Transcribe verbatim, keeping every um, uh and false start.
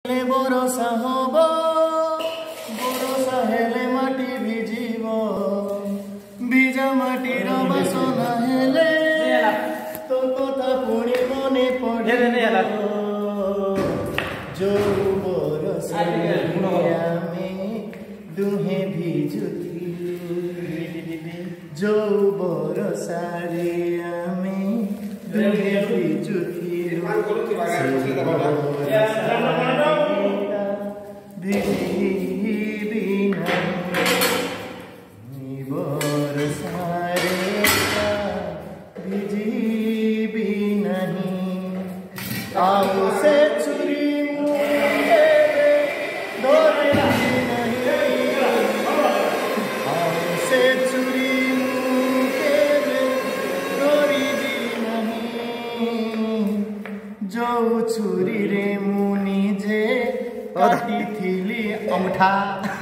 बरसा हब बरसा हेले माटी भिजिब भिजा माटीर बासना हेले तो कथा पुणी मने पड़े जो बरसा आमे दुहे भिजुथिलु जो बरसा आमे दुहे भिजुथिलु से चुरी से चुरी जो छुरी रे मुनि जे काटी थिली अंगठा।